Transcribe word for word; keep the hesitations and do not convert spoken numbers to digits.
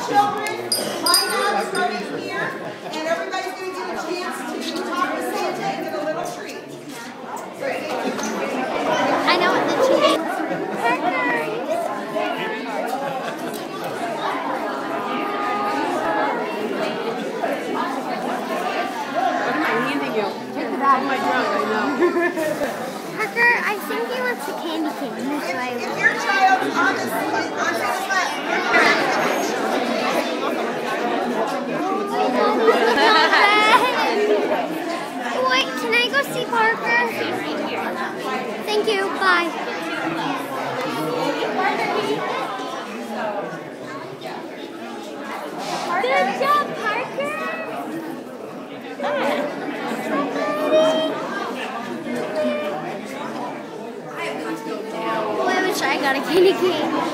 children line up starting here, and everybody's going to get a chance to talk to Santa and get a little treat. I know what the treat is. Oh my God, I know. Parker, I think he wants the candy cane. That's why. If your child's on the on Santa's lap, wait, can I go see Parker? Thank you. Bye. Good job, Parker. Oh, I wish I got a candy cane.